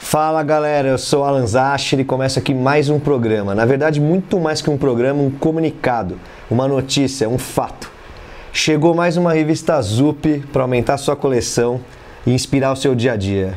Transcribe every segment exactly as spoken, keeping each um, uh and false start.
Fala galera, eu sou Alan Zascher e começa aqui mais um programa. Na verdade, muito mais que um programa, um comunicado, uma notícia, um fato. Chegou mais uma revista Zup para aumentar sua coleção e inspirar o seu dia a dia.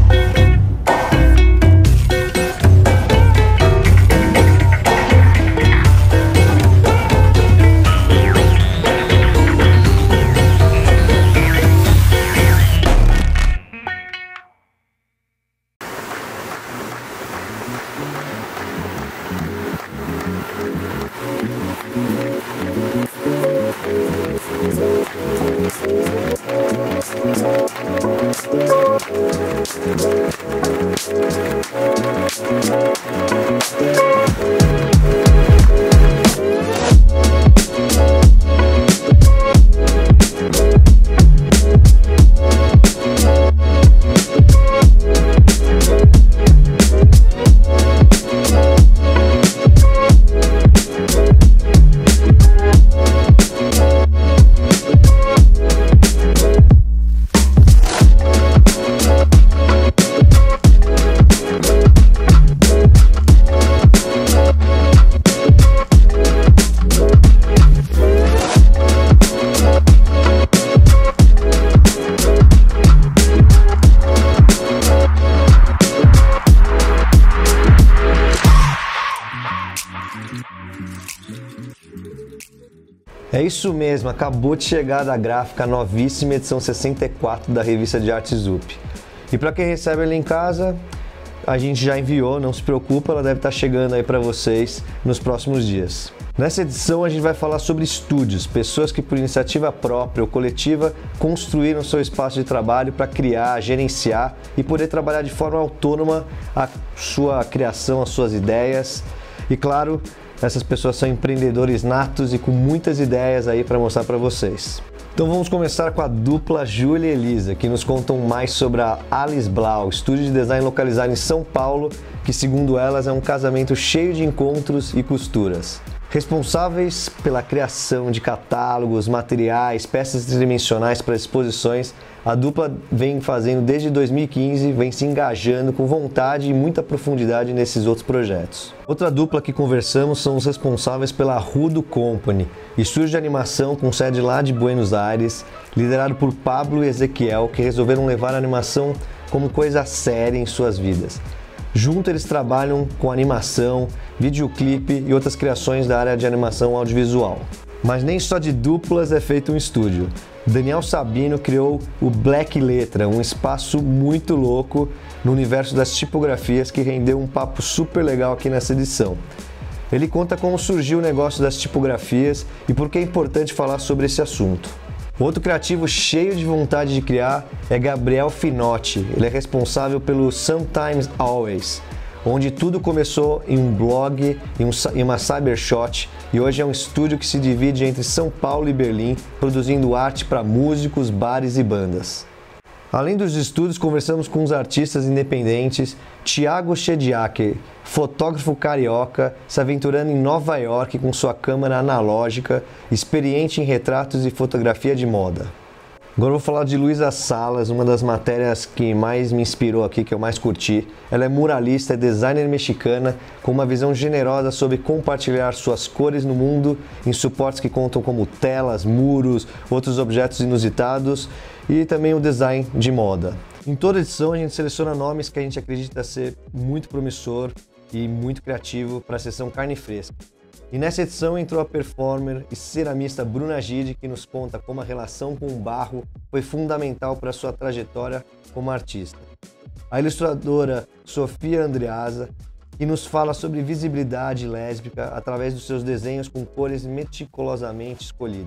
É isso mesmo, acabou de chegar da gráfica a novíssima edição sessenta e quatro da revista de arte Zup. E para quem recebe ela em casa, a gente já enviou, não se preocupa, ela deve estar chegando aí para vocês nos próximos dias. Nessa edição a gente vai falar sobre estúdios, pessoas que por iniciativa própria ou coletiva construíram seu espaço de trabalho para criar, gerenciar e poder trabalhar de forma autônoma a sua criação, as suas ideias. E claro, essas pessoas são empreendedores natos e com muitas ideias aí para mostrar para vocês. Então vamos começar com a dupla Júlia e Elisa, que nos contam mais sobre a Alice Blau, estúdio de design localizado em São Paulo, que segundo elas é um casamento cheio de encontros e costuras. Responsáveis pela criação de catálogos, materiais, peças tridimensionais para exposições, a dupla vem fazendo desde dois mil e quinze, vem se engajando com vontade e muita profundidade nesses outros projetos. Outra dupla que conversamos são os responsáveis pela Rudo Company, estúdio de animação com sede lá de Buenos Aires, liderado por Pablo e Ezequiel, que resolveram levar a animação como coisa séria em suas vidas. Junto eles trabalham com animação, videoclipe e outras criações da área de animação audiovisual. Mas nem só de duplas é feito um estúdio. Daniel Sabino criou o Black Letra, um espaço muito louco no universo das tipografias que rendeu um papo super legal aqui nessa edição. Ele conta como surgiu o negócio das tipografias e por que é importante falar sobre esse assunto. Outro criativo cheio de vontade de criar é Gabriel Finotti. Ele é responsável pelo Sometimes Always, onde tudo começou em um blog e um, uma cybershot, e hoje é um estúdio que se divide entre São Paulo e Berlim, produzindo arte para músicos, bares e bandas. Além dos estúdios, conversamos com os artistas independentes Thiago Shediaker, fotógrafo carioca, se aventurando em Nova York com sua câmera analógica, experiente em retratos e fotografia de moda. Agora eu vou falar de Luísa Salas, uma das matérias que mais me inspirou aqui, que eu mais curti. Ela é muralista, é designer mexicana, com uma visão generosa sobre compartilhar suas cores no mundo em suportes que contam como telas, muros, outros objetos inusitados e também o design de moda. Em toda edição a gente seleciona nomes que a gente acredita ser muito promissor e muito criativo para a seção Carne Fresca. E nessa edição entrou a performer e ceramista Bruna Gide, que nos conta como a relação com o barro foi fundamental para sua trajetória como artista. A ilustradora Sofia Andreasa, que nos fala sobre visibilidade lésbica através dos seus desenhos com cores meticulosamente escolhidas.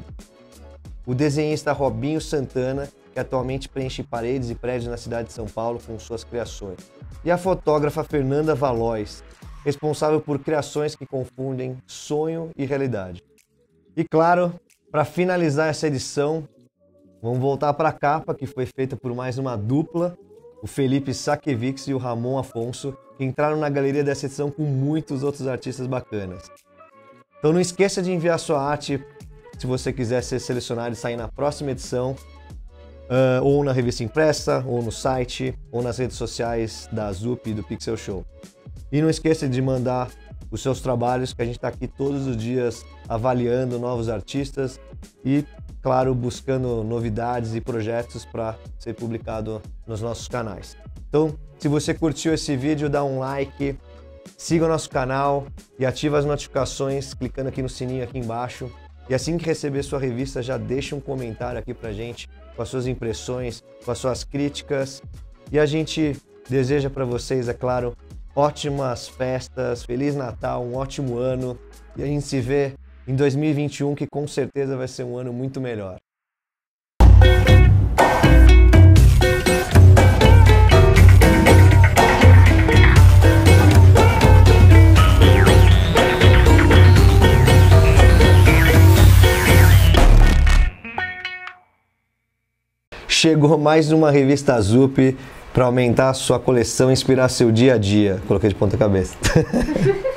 O desenhista Robinho Santana, que atualmente preenche paredes e prédios na cidade de São Paulo com suas criações. E a fotógrafa Fernanda Valois, responsável por criações que confundem sonho e realidade. E claro, para finalizar essa edição, vamos voltar para a capa, que foi feita por mais uma dupla, o Felipe Sakiewicz e o Ramon Afonso, que entraram na galeria dessa edição com muitos outros artistas bacanas. Então não esqueça de enviar sua arte se você quiser ser selecionado e sair na próxima edição. uh, ou na revista impressa, ou no site, ou nas redes sociais da Zup e do Pixel Show. E não esqueça de mandar os seus trabalhos, que a gente está aqui todos os dias avaliando novos artistas e, claro, buscando novidades e projetos para ser publicado nos nossos canais. Então, se você curtiu esse vídeo, dá um like, siga o nosso canal e ativa as notificações clicando aqui no sininho aqui embaixo. E assim que receber sua revista, já deixa um comentário aqui pra gente com as suas impressões, com as suas críticas. E a gente deseja para vocês, é claro, ótimas festas, Feliz Natal, um ótimo ano. E a gente se vê em dois mil e vinte e um, que com certeza vai ser um ano muito melhor. Chegou mais uma revista Zup para aumentar a sua coleção e inspirar seu dia a dia. Coloquei de ponta cabeça.